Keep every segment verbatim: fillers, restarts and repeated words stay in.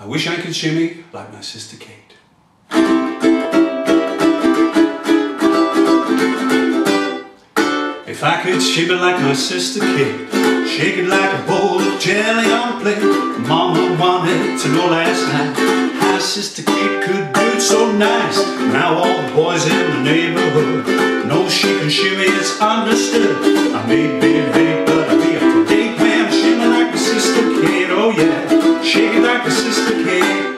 wish I could shimmy like my sister Kate. If I could shimmy like my sister Kate, shake it like a bowl of jelly on a plate. Mama wanted to know last night how Sister Kate could do it so nice. Now all the boys in the neighborhood know she can shimmy, it's understood. I may be late, but I'll be up to date, man. Shimmy like my sister Kate, oh yeah. Shake it like my sister Kate.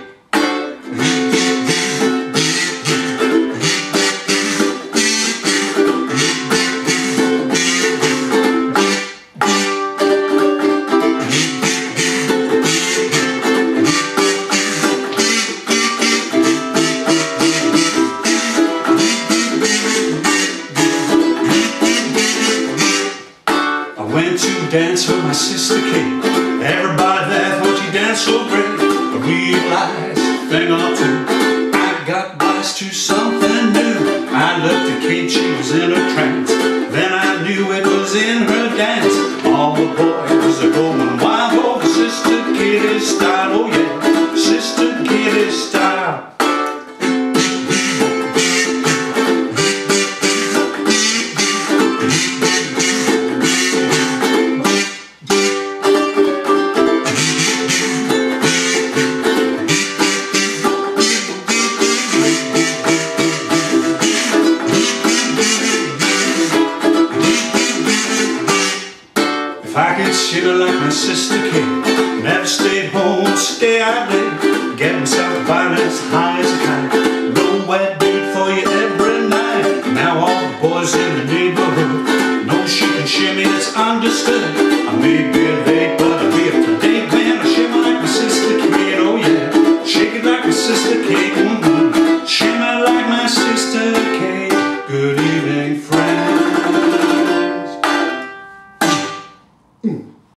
Went to dance with my sister Kate. Everybody there thought she danced so great. I realized a thing or two. I got biased to something new. I looked at Kate, she was in a trance. Then I knew it was in her dance. All the boys are going wild over Sister Katie's style. Oh yeah, Sister Katie's style. If I could shimmy like my sister Kate, never stayed home, stay out late, get myself a bite as high as a kite.